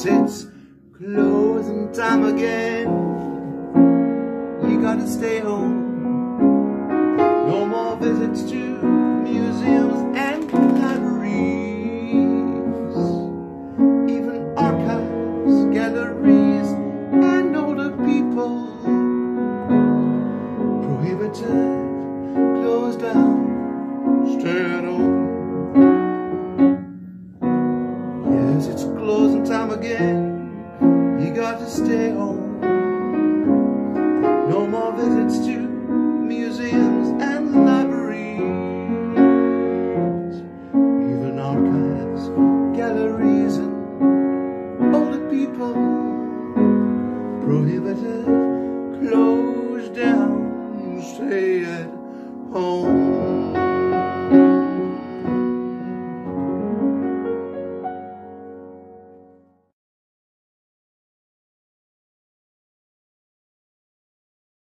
Yes, it's closing time again. You gotta stay home. No more visits to museums and libraries, even archives, galleries, and older people. Prohibited, closed down, stay at home. Yes, it's closing time again. You got to stay home. No more visits to museums and libraries, even archives, galleries, and older people. Prohibited, closed down, stay at home.